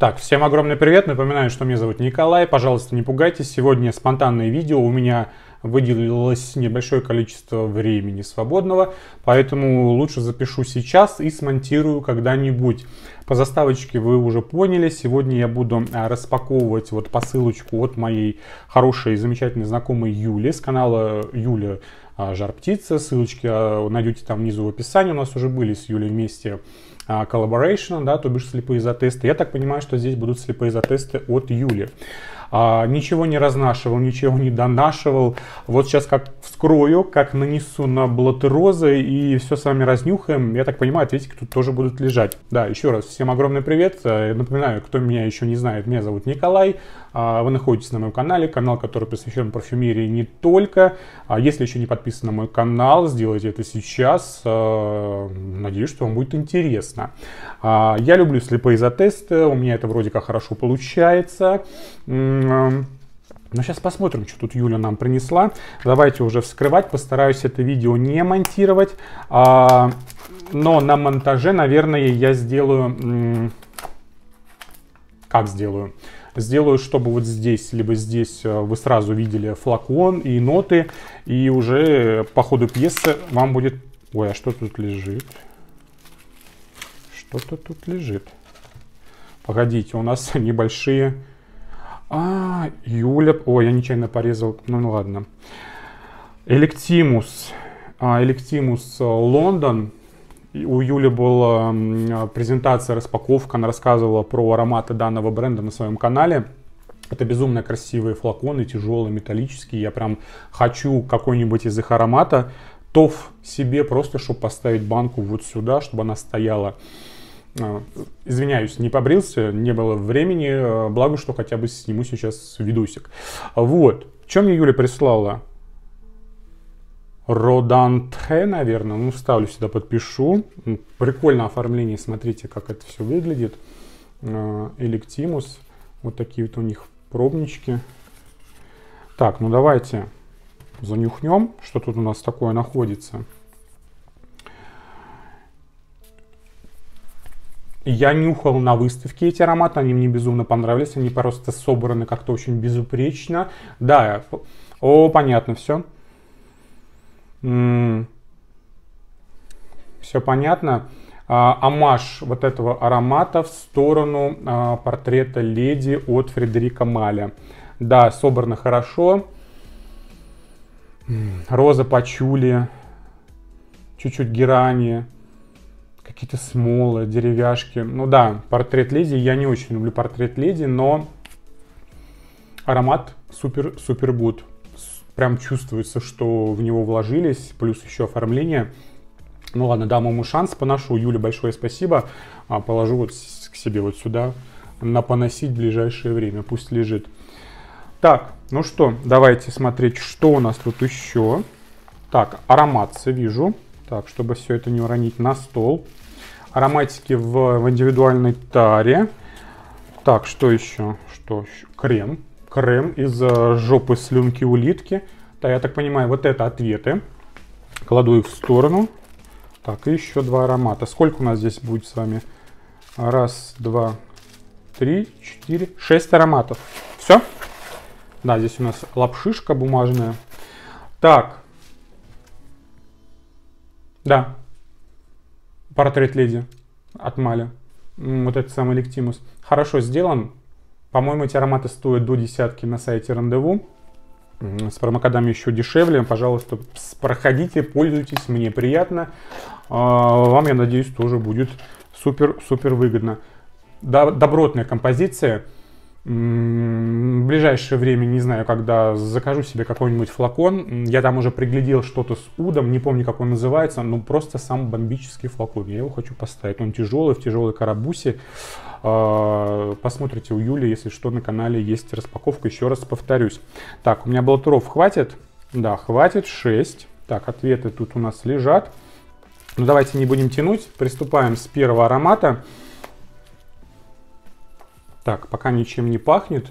Так, всем огромный привет. Напоминаю, что меня зовут Николай. Пожалуйста, не пугайтесь. Сегодня спонтанное видео. У меня выделилось небольшое количество времени свободного, поэтому лучше запишу сейчас и смонтирую когда-нибудь. По заставочке вы уже поняли. Сегодня я буду распаковывать вот посылочку от моей хорошей, замечательной знакомой Юли с канала Юля Жар Птица. Ссылочки найдете там внизу в описании. У нас уже были с Юлей вместе collaboration, да, то бишь слепые затесты. Я так понимаю, что здесь будут слепые затесты от Юли. Ничего не разнашивал, ничего не донашивал. Вот сейчас как вскрою, как нанесу на блотерозы и все с вами разнюхаем. Я так понимаю, ответики тут тоже будут лежать. Да, еще раз всем огромный привет. Напоминаю, кто меня еще не знает, меня зовут Николай. Вы находитесь на моем канале, канал, который посвящен парфюмерии не только. Если еще не подписан на мой канал, сделайте это сейчас. Надеюсь, что вам будет интересно. Я люблю слепые затесты, у меня это вроде как хорошо получается. Но сейчас посмотрим, что тут Юля нам принесла. Давайте уже вскрывать. Постараюсь это видео не монтировать. Но на монтаже, наверное, я сделаю... Как сделаю? Сделаю, чтобы вот здесь, либо здесь вы сразу видели флакон и ноты. И уже по ходу пьесы вам будет... Ой, а что тут лежит? Что-то тут лежит. Погодите, у нас небольшие... Юля... Ой, я нечаянно порезал. Ну ладно. Электимус. Электимус Лондон. У Юли была презентация, распаковка. Она рассказывала про ароматы данного бренда на своем канале. Это безумно красивые флаконы, тяжелые, металлические. Я прям хочу какой-нибудь из их аромата. ТОВ себе просто, чтобы поставить банку вот сюда, чтобы она стояла. Извиняюсь, не побрился, не было времени, благо, что хотя бы сниму сейчас видосик. Вот, что мне Юля прислала? Родантхе, наверное, ну вставлю сюда, подпишу. Прикольное оформление, смотрите, как это все выглядит. Электимус, вот такие вот у них пробнички. Так, ну давайте занюхнем, что тут у нас такое находится. Я нюхал на выставке эти ароматы, они мне безумно понравились, они просто собраны как-то очень безупречно. Да, понятно все. Все понятно. Оммаж вот этого аромата в сторону портрета леди от Фредерика Маля. Да, собрано хорошо. Роза пачули, чуть-чуть герани. Какие-то смолы, деревяшки. Ну да, портрет леди. Я не очень люблю портрет леди, но аромат супер гуд. Прям чувствуется, что в него вложились. Плюс еще оформление. Ну ладно, дам ему шанс, поношу. Юле большое спасибо. Положу вот к себе вот сюда. На поносить в ближайшее время. Пусть лежит. Так, ну что, давайте смотреть, что у нас тут еще. Так, ароматцы вижу. Так, чтобы все это не уронить на стол. Ароматики в индивидуальной таре. Так, что еще? Что еще? Крем. Крем из жопы слюнки улитки. Да, я так понимаю, вот это ответы. Кладу их в сторону. Так, и еще два аромата. Сколько у нас здесь будет с вами? Раз, два, три, четыре, 6 ароматов. Все? Да, здесь у нас лапшишка бумажная. Так. Да. Портрет леди от Маля. Вот этот самый Электимус. Хорошо сделан. По-моему, эти ароматы стоят до десятки на сайте Рандеву. С промокодами еще дешевле. Пожалуйста, проходите, пользуйтесь. Мне приятно. Вам, я надеюсь, тоже будет супер выгодно. Добротная композиция. В ближайшее время, не знаю, когда закажу себе какой-нибудь флакон. Я там уже приглядел что-то с удом, не помню, как он называется, но просто сам бомбический флакон. Я его хочу поставить. Он тяжелый, в тяжелой карабусе. Посмотрите у Юли, если что, на канале есть распаковка. Еще раз повторюсь. Так, у меня блотеров хватит? Да, хватит 6. Так, ответы тут у нас лежат. Ну, давайте не будем тянуть. Приступаем с первого аромата. Так, пока ничем не пахнет.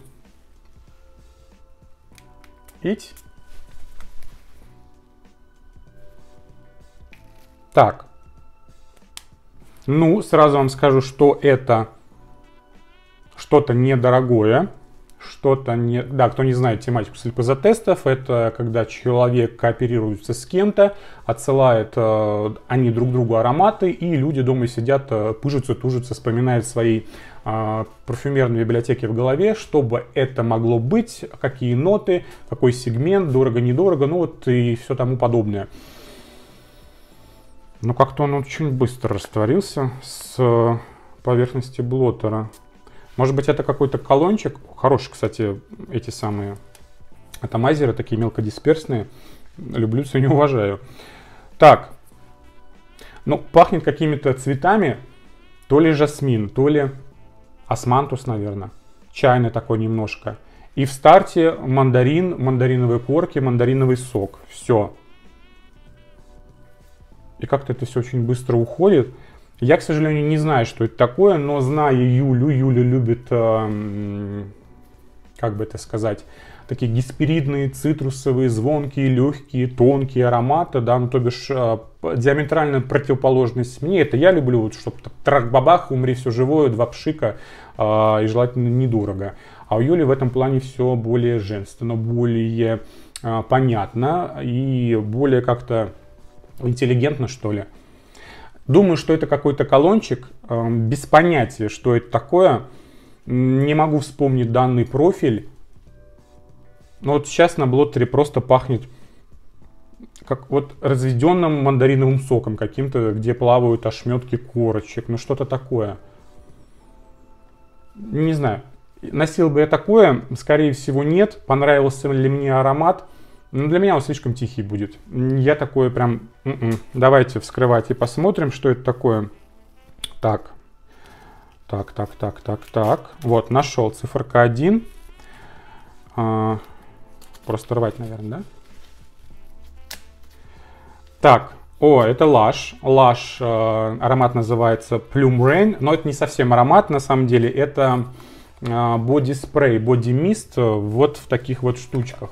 Ить. Так. Ну, сразу вам скажу, что это что-то недорогое. Что-то не... Да, кто не знает тематику слепозатестов, это когда человек кооперируется с кем-то, отсылает они друг другу ароматы, и люди дома сидят, пыжатся, тужатся, вспоминают свои парфюмерные библиотеки в голове, что бы это могло быть, какие ноты, какой сегмент, дорого-недорого, ну вот и все тому подобное. Но как-то он очень быстро растворился с поверхности блоттера. Может быть, это какой-то колончик. Хороший, кстати, эти самые атомайзеры, такие мелкодисперсные. Люблю, ценю, уважаю. Так. Ну, пахнет какими-то цветами. То ли жасмин, то ли османтус, наверное. Чайный такой немножко. И в старте мандарин, мандариновые корки, мандариновый сок. Все. И как-то это все очень быстро уходит. Я, к сожалению, не знаю, что это такое, но зная Юлю, Юля любит, как бы это сказать, такие гесперидные, цитрусовые, звонкие, легкие, тонкие ароматы, да, ну, то бишь диаметральная противоположность мне. Это я люблю, вот, чтобы трах-бабах, умри все живое, два пшика, и желательно недорого. А у Юли в этом плане все более женственно, более понятно и более как-то интеллигентно, что ли. Думаю, что это какой-то колончик, без понятия, что это такое. Не могу вспомнить данный профиль. Но вот сейчас на блоттере просто пахнет как вот разведенным мандариновым соком каким-то, где плавают ошметки корочек. Ну что-то такое. Не знаю. Носил бы я такое? Скорее всего нет. Понравился ли мне аромат? Но для меня он слишком тихий будет. Я такое прям... Давайте вскрывать и посмотрим, что это такое. Так. Так. Вот, нашел циферка 1. Просто рвать, наверное, да? Так. О, это Lush. Lush, аромат называется Plume Rain. Но это не совсем аромат, на самом деле. Это боди-спрей, боди-мист вот в таких вот штучках.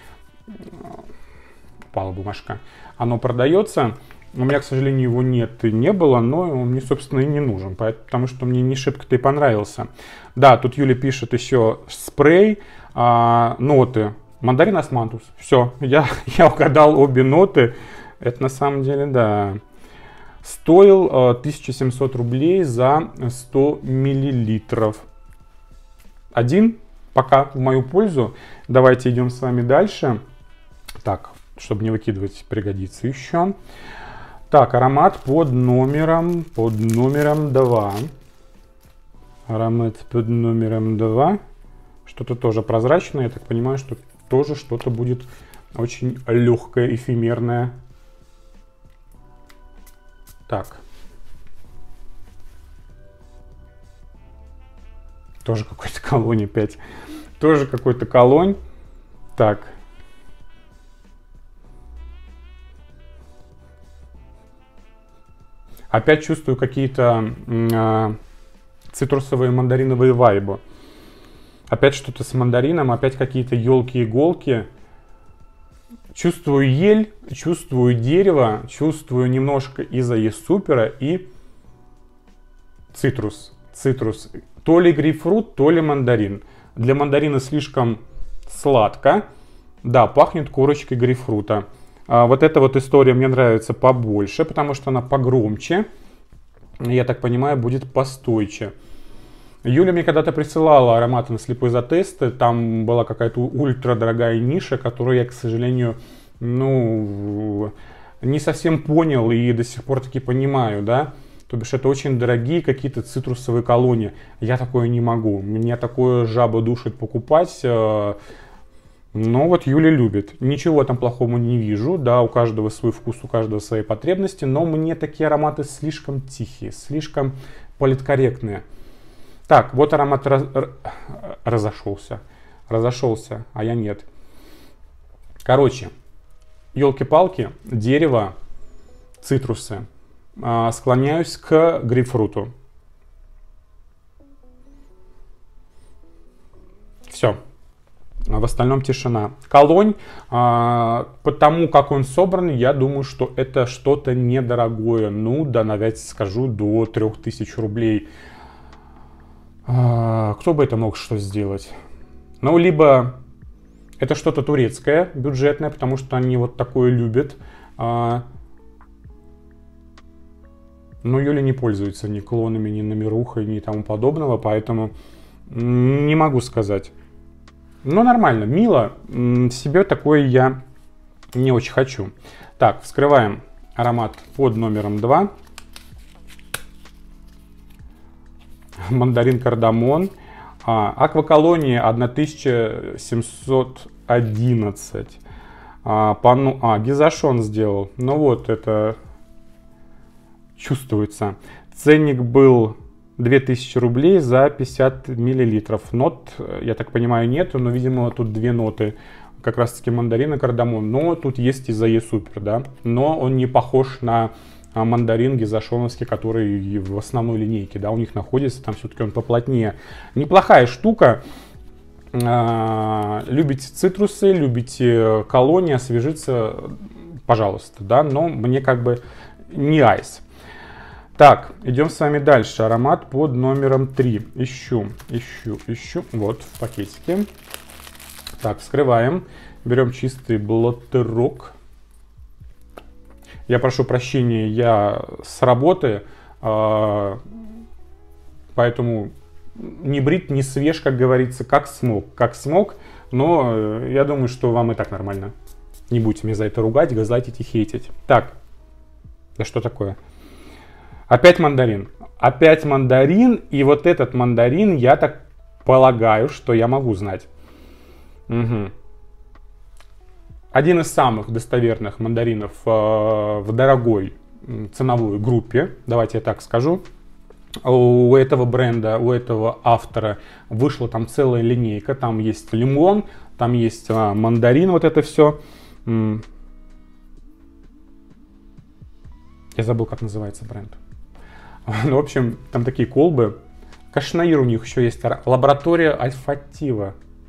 Упала бумажка. Оно продается. У меня, к сожалению, его нет и не было, но он мне, собственно, и не нужен, потому что мне не шибко-то и понравился. Да, тут Юля пишет еще спрей, ноты. Мандарин османтус. Все, я угадал обе ноты. Это на самом деле, да. Стоил 1700 рублей за 100 миллилитров. Один пока в мою пользу. Давайте идем с вами дальше. Так, чтобы не выкидывать, пригодится еще. Так, аромат под номером 2. Аромат под номером 2. Что-то тоже прозрачное. Я так понимаю, что тоже что-то будет очень легкое, эфемерное. Так. Тоже какой-то колонь опять. Тоже какой-то колонь. Так. Опять чувствую какие-то цитрусовые мандариновые вайбы. Опять что-то с мандарином, опять какие-то елки-иголки. Чувствую ель, чувствую дерево, чувствую немножко изоесупера и цитрус. Цитрус. То ли грейпфрут, то ли мандарин. Для мандарина слишком сладко. Да, пахнет корочкой грейпфрута. Вот эта вот история мне нравится побольше, потому что она погромче. Я так понимаю, будет постойче. Юля мне когда-то присылала ароматы на слепой затесты. Там была какая-то ультрадорогая ниша, которую я, к сожалению, не совсем понял и до сих пор таки понимаю, да. То бишь это очень дорогие какие-то цитрусовые колонии. Я такое не могу. Меня такое жаба душит покупать. Но вот Юля любит. Ничего там плохого не вижу. Да, у каждого свой вкус, у каждого свои потребности. Но мне такие ароматы слишком тихие, слишком политкорректные. Так, вот аромат разошелся. Разошелся, а я нет. Короче, елки-палки, дерево, цитрусы. Склоняюсь к грейпфруту. Все. В остальном тишина. Колонь, потому как он собран, я думаю, что это что-то недорогое. Ну, да, навіть скажу, до 3000 рублей. Кто кто бы это мог что сделать? Ну, либо это что-то турецкое, бюджетное, потому что они вот такое любят. Но Юля не пользуется ни клонами, ни номерухой, ни тому подобного, поэтому не могу сказать. Но нормально, мило. Себе такое я не очень хочу. Так, вскрываем аромат под номером 2. Мандарин кардамон. Акваколония 1711. Гизашон сделал. Ну вот, это чувствуется. Ценник был 2000 рублей за 50 миллилитров. Нот, я так понимаю, нету, но, видимо, тут две ноты. Как раз таки мандарин и кардамон. Но тут есть Изае Супер, да. Но он не похож на мандарин гизашоновский, который в основной линейке, да, у них находится. Там все-таки он поплотнее. Неплохая штука. Любите цитрусы, любите колонии, освежиться, пожалуйста, да. Но мне как бы не айс. Так, идем с вами дальше. Аромат под номером 3. Ищу. Вот, в пакетике. Так, вскрываем. Берем чистый блоттерок. Я прошу прощения, я с работы, поэтому не брит, не свеж, как говорится, как смог. Но я думаю, что вам и так нормально. Не будете меня за это ругать, газлайтить и хейтить. Так, да что такое? Опять мандарин. Опять мандарин. И вот этот мандарин, я так полагаю, что я могу знать. Угу. Один из самых достоверных мандаринов в дорогой ценовой группе. Давайте я так скажу. У этого бренда, у этого автора вышла там целая линейка. Там есть лимон, там есть мандарин, вот это все. Я забыл, как называется бренд. Ну, в общем, там такие колбы. Кашнаир у них еще есть. Лаборатория Альфатива.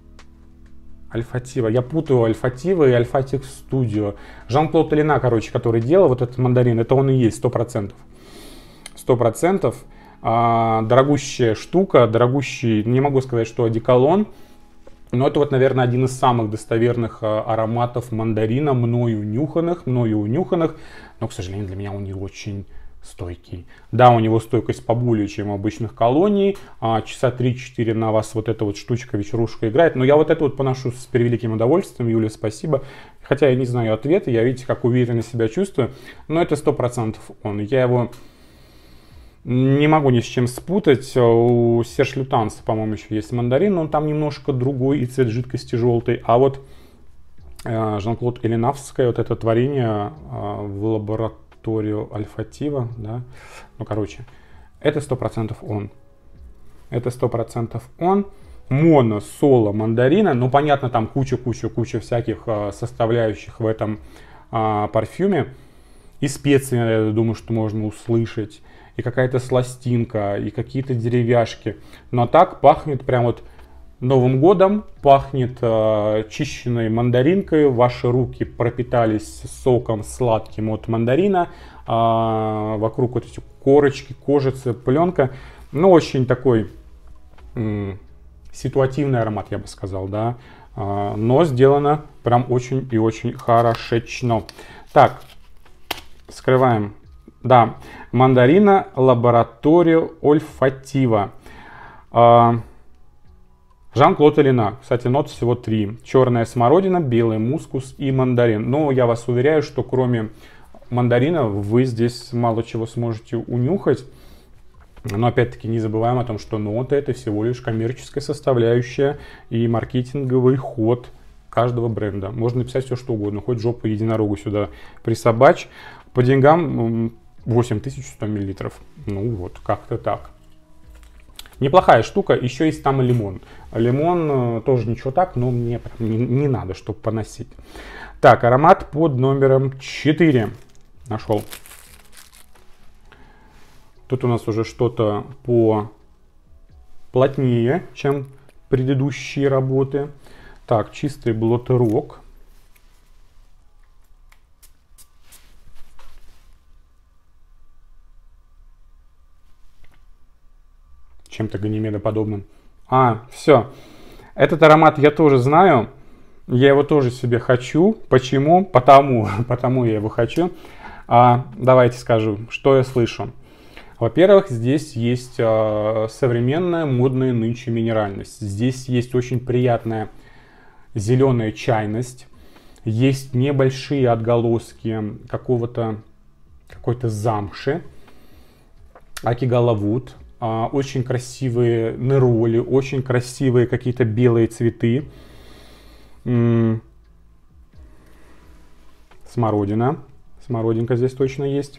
Я путаю Альфатива и Альфатик Студио. Жан-Клод Элина, короче, который делал вот этот мандарин, это он и есть, 100%. 100%. Дорогущая штука, дорогущий, не могу сказать, что одеколон, но это вот, наверное, один из самых достоверных ароматов мандарина, мною унюханных, но, к сожалению, для меня он не очень стойкий. Да, у него стойкость поболее, чем у обычных колоний. Часа 3-4 на вас вот эта вот штучка, вечерушка играет. Но я вот это вот поношу с превеликим удовольствием. Юля, спасибо. Хотя я не знаю ответа, я, видите, как уверенно себя чувствую. Но это 100% он. Я его не могу ни с чем спутать. У Серж Лютанса, по-моему, еще есть мандарин, но он там немножко другой и цвет жидкости желтый. А вот Жан-Клод Элинавское, вот это творение в лаборатории Альфатива, да, ну, короче, это 100% он. Это 100% он. Моно, соло, мандарина, ну, понятно, там куча всяких составляющих в этом парфюме. И специи, я думаю, что можно услышать. И какая-то сластинка, и какие-то деревяшки. Но так пахнет прям вот Новым годом, пахнет чищенной мандаринкой, ваши руки пропитались соком сладким от мандарина, вокруг вот эти корочки, кожица, пленка. Ну, очень такой ситуативный аромат, я бы сказал, да, но сделано прям очень и очень хорошечно. Так, скрываем, да, мандарина Лаборатория Ольфатива. Жан-Клод Элина. Кстати, нот всего 3. Черная смородина, белый мускус и мандарин. Но я вас уверяю, что кроме мандарина вы здесь мало чего сможете унюхать. Но опять-таки не забываем о том, что ноты это всего лишь коммерческая составляющая и маркетинговый ход каждого бренда. Можно написать все что угодно, хоть жопу единорогу сюда присобачь. По деньгам 8100 миллилитров. Ну вот, как-то так. Неплохая штука, еще есть там и лимон. Лимон тоже ничего так, но мне не надо, чтобы поносить. Так, аромат под номером 4. Нашел. Тут у нас уже что-то поплотнее, чем предыдущие работы. Так, чистый блоттерок. Чем-то ганимедоподобным. Все. Этот аромат я тоже знаю. Я его тоже себе хочу. Почему? Потому я его хочу. Давайте скажу, что я слышу. Во-первых, здесь есть современная, модная нынче минеральность. Здесь есть очень приятная зеленая чайность. Есть небольшие отголоски какой-то замши. Акигалавуд. Очень красивые нероли, очень красивые какие-то белые цветы. Смородина. Смородинка здесь точно есть.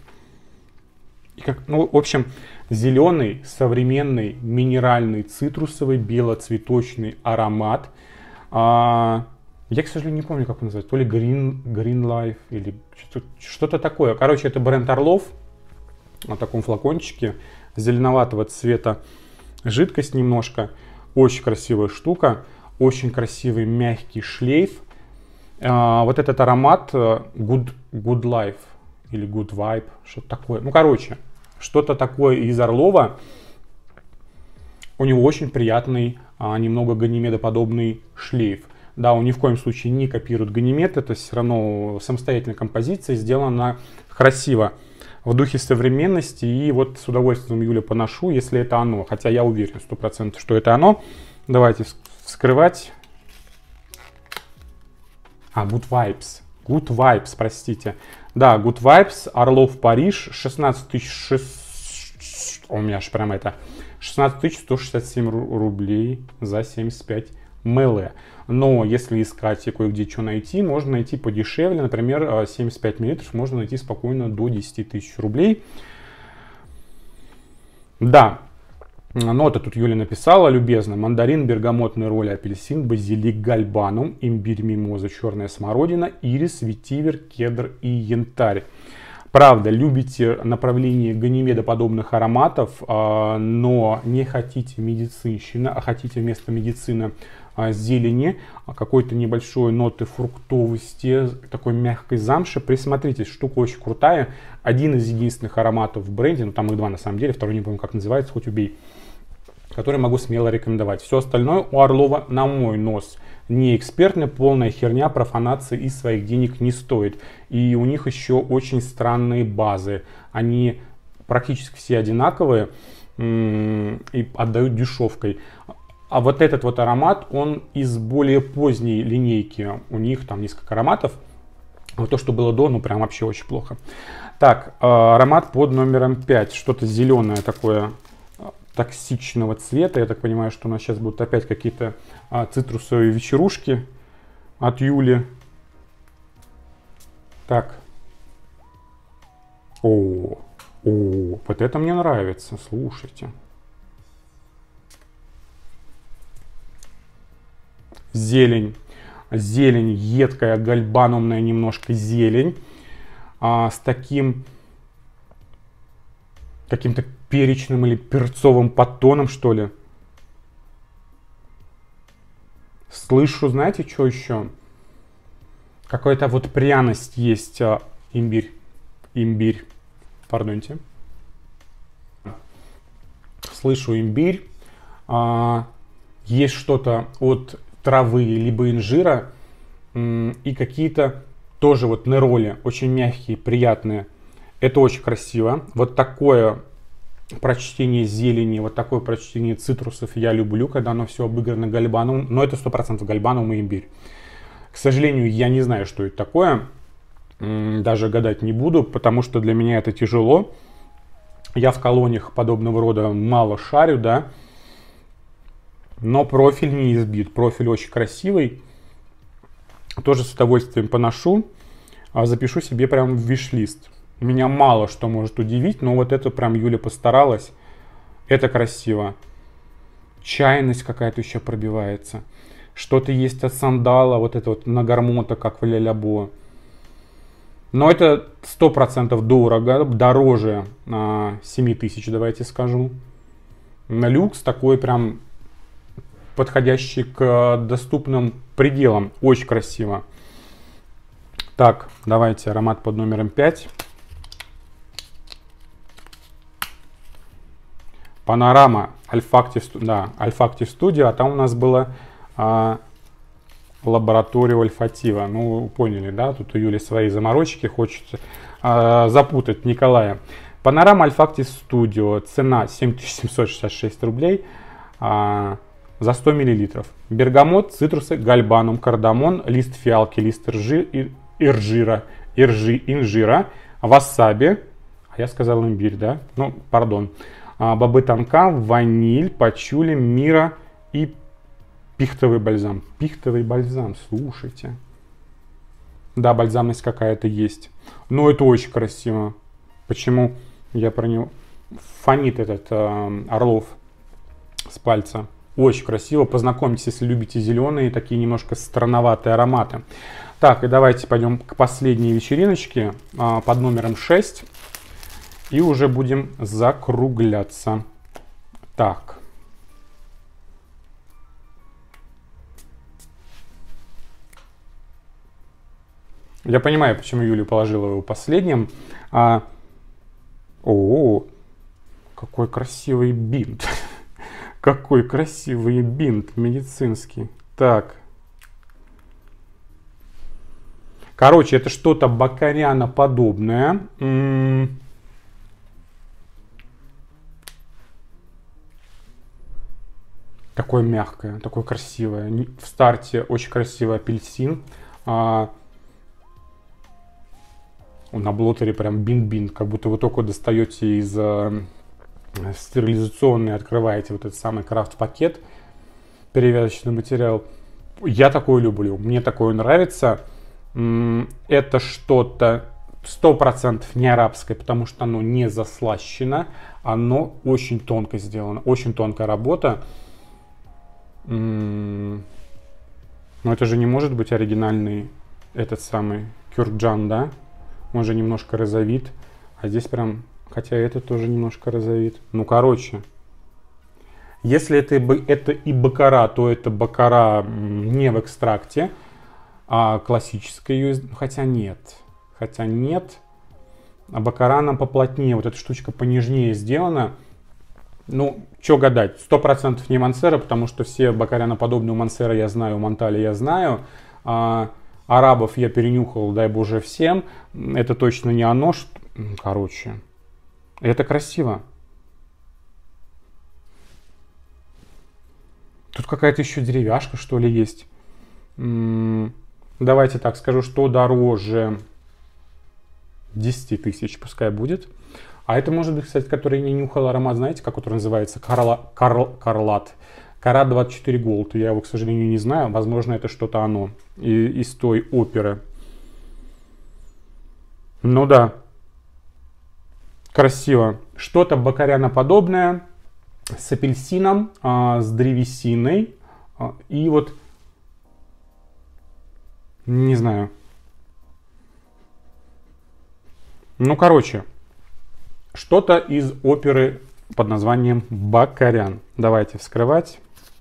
В общем, зеленый, современный, минеральный, цитрусовый, белоцветочный аромат. Я, к сожалению, не помню, как он называется. То ли Green Life или что-то такое. Короче, это бренд Орлов. На таком флакончике. Зеленоватого цвета жидкость немножко. Очень красивая штука. Очень красивый мягкий шлейф. Вот этот аромат Good Life или Good Vibe. Что-то такое. Что-то такое из Орлова. У него очень приятный, немного ганимедоподобный шлейф. Да, он ни в коем случае не копирует ганимед. Это все равно самостоятельная композиция. Сделана красиво. В духе современности, и вот с удовольствием, Юля, поношу, если это оно. Хотя я уверен 100%, что это оно. Давайте вскрывать. Good Vibes. Good Vibes, простите. Да, Good Vibes, Орлов, Париж, 16 тысяч... У меня аж прям это... 16 167 рублей за 75 мл. Но если искать и кое-где что найти, можно найти подешевле. Например, 75 мл можно найти спокойно до 10 тысяч рублей. Да, нота тут Юля написала любезно. Мандарин, бергамот, нероли, апельсин, базилик, гальбанум, имбирь, мимоза, черная смородина, ирис, ветивер, кедр и янтарь. Правда, любите направление ганимедоподобных ароматов, но не хотите медицинщины, а хотите вместо медицины зелени, какой-то небольшой ноты фруктовости, такой мягкой замши. Присмотритесь, штука очень крутая. Один из единственных ароматов в бренде, ну там их два на самом деле, второй не помню как называется, хоть убей, который могу смело рекомендовать. Все остальное у Орлова, на мой нос, не экспертная, полная херня, профанация и своих денег не стоит. И у них еще очень странные базы. Они практически все одинаковые и отдают дешевкой. А вот этот вот аромат, он из более поздней линейки. У них там несколько ароматов. Вот то, что было до, ну прям вообще очень плохо. Так, аромат под номером 5. Что-то зеленое такое, токсичного цвета. Я так понимаю, что у нас сейчас будут опять какие-то цитрусовые вечерушки от Юли. Так. Вот это мне нравится, слушайте. Зелень. Зелень едкая, гальбанумная немножко зелень. С таким каким-то перечным или перцовым подтоном, что ли. Слышу, знаете, что еще? Какая-то вот пряность есть. Имбирь. Имбирь. Пардоньте. Слышу имбирь. Есть что-то от травы, либо инжира. И какие-то тоже вот нероли. Очень мягкие, приятные. Это очень красиво. Вот такое прочтение зелени, вот такое прочтение цитрусов я люблю, когда оно все обыграно гальбаном. Но это 100% гальбаном и имбирь. К сожалению, я не знаю, что это такое. Даже гадать не буду, потому что для меня это тяжело. Я в колониях подобного рода мало шарю, да. Но профиль не избит. Профиль очень красивый. Тоже с удовольствием поношу. Запишу себе прям в виш-лист. Меня мало что может удивить, но вот это прям Юля постаралась. Это красиво. Чайность какая-то еще пробивается. Что-то есть от сандала, вот это вот нагармота, как в ля-ля-бо. Но это 100% дорого, дороже 7000, давайте скажу. На люкс такой прям подходящий к доступным пределам. Очень красиво. Так, давайте аромат под номером 5. Панорама Olfactive, да, Olfactive Studio, а там у нас была лаборатория ольфатива. Ну, вы поняли, да? Тут у Юли свои заморочки, хочет запутать Николая. Панорама Olfactive Studio, цена 7766 рублей за 100 мл. Бергамот, цитрусы, гальбанум, кардамон, лист фиалки, лист инжира, васаби, а я сказал имбирь, да? Ну, пардон. Бобы тонка, ваниль, пачули, мира и пихтовый бальзам. Пихтовый бальзам, слушайте. Да, бальзамность какая-то есть. Но это очень красиво. Почему я про него... Фонит этот Орлов с пальца. Очень красиво. Познакомьтесь, если любите зеленые, такие немножко странноватые ароматы. Так, и давайте пойдем к последней вечериночке под номером 6. И уже будем закругляться. Так. Я понимаю, почему Юлю положила его последним. О, какой красивый бинт. Какой красивый бинт медицинский. Так. Короче, это что-то бакаряноподобное. Такое мягкое, такое красивое. В старте очень красивый апельсин. На блотере прям бин-бин, как будто вы только достаете из стерилизационной, открываете вот этот самый крафт-пакет, перевязочный материал. Я такое люблю, мне такое нравится. Это что-то 100% не арабское, потому что оно не заслащено, оно очень тонко сделано, очень тонкая работа. Но это же не может быть оригинальный этот самый кюрджан, да? Он же немножко розовит, а здесь прям, хотя это тоже немножко розовит. Ну, короче, если это и баккара, то это баккара не в экстракте, а классическая ее, хотя нет, а баккара нам поплотнее, вот эта штучка понежнее сделана. Ну, что гадать, 100% не Мансера, потому что все бакаряноподобные у Мансера я знаю, у Монтали я знаю. Арабов я перенюхал, дай боже, всем. Это точно не оно. Короче, это красиво. Тут какая-то еще деревяшка, что ли, есть. Давайте так скажу, что дороже 10 тысяч, пускай будет. А это может быть, кстати, который я не нюхал аромат, знаете, как который называется? Карлат. Кара 24 Gold. Я его, к сожалению, не знаю. Возможно, это что-то оно из той оперы. Ну да. Красиво. Что-то бакаряноподобное с апельсином, с древесиной. И вот, не знаю. Ну, короче. Что-то из оперы под названием Бакарян. Давайте вскрывать.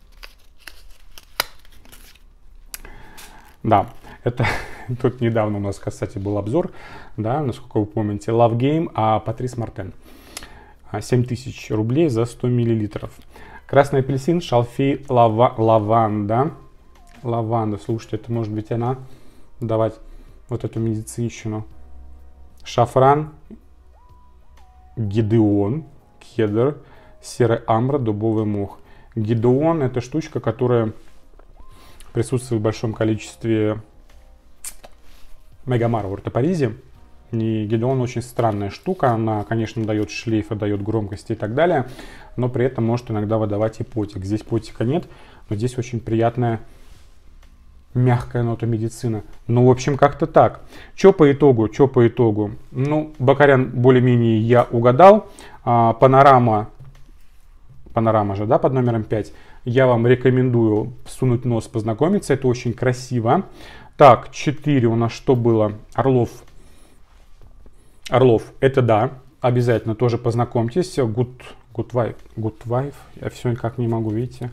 Да, это тут недавно у нас, кстати, был обзор, да, насколько вы помните, Love Game, Патрис Мартен. 7000 рублей за 100 миллилитров. Красный апельсин, шалфей, лаванда. Лаванда, слушайте, это может быть она давать вот эту медицинщину. Шафран, гидеон, кедр, серая амбра, дубовый мох. Гидеон — это штучка, которая присутствует в большом количестве мегамара в ортопоризе. И гидеон очень странная штука. Она, конечно, дает шлейфа, дает громкости и так далее, но при этом может иногда выдавать и потик. Здесь потика нет, но здесь очень приятная мягкая нота медицина. Ну, в общем, как-то так. Что по итогу? Ну, Бакарян более-менее я угадал. Панорама же, да, под номером 5. Я вам рекомендую сунуть нос, познакомиться. Это очень красиво. Так, 4 у нас что было? Орлов, это да. Обязательно тоже познакомьтесь. Good Wife. Я все никак не могу, видите.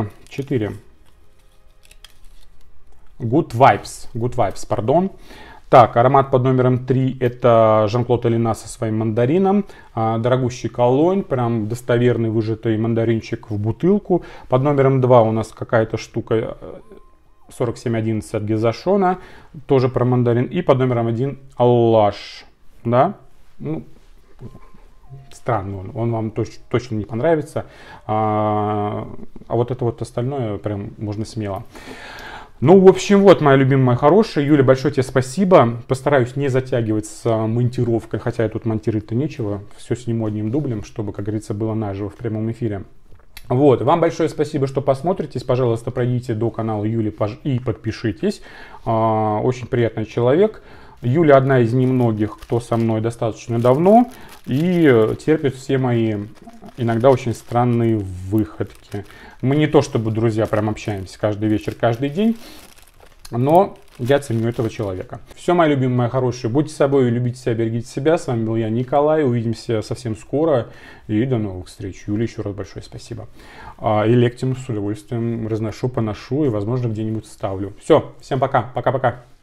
4. Good Vibes, пардон. Так, аромат под номером 3 это Жан-Клод Элена со своим мандарином. Дорогущий колонь, прям достоверный выжатый мандаринчик в бутылку. Под номером 2 у нас какая-то штука 4711 от Гизашона, тоже про мандарин. И под номером 1 Аллаш, да, ну, странный он вам точно не понравится. А вот это вот остальное прям можно смело. Ну, в общем, вот, моя любимая, моя хорошая. Юля, большое тебе спасибо. Постараюсь не затягивать с монтировкой, хотя тут монтировать-то нечего. Все сниму одним дублем, чтобы, как говорится, было наживо в прямом эфире. Вот, вам большое спасибо, что посмотритесь. Пожалуйста, пройдите до канала Юли и подпишитесь. Очень приятный человек. Юля одна из немногих, кто со мной достаточно давно и терпит все мои иногда очень странные выходки. Мы не то чтобы, друзья, прям общаемся каждый вечер, каждый день, но я ценю этого человека. Все, мои любимые, мои хорошие, будьте собой, любите себя, берегите себя. С вами был я, Николай. Увидимся совсем скоро и до новых встреч. Юля, еще раз большое спасибо. И лектим с удовольствием разношу, поношу и, возможно, где-нибудь ставлю. Все, всем пока, пока-пока.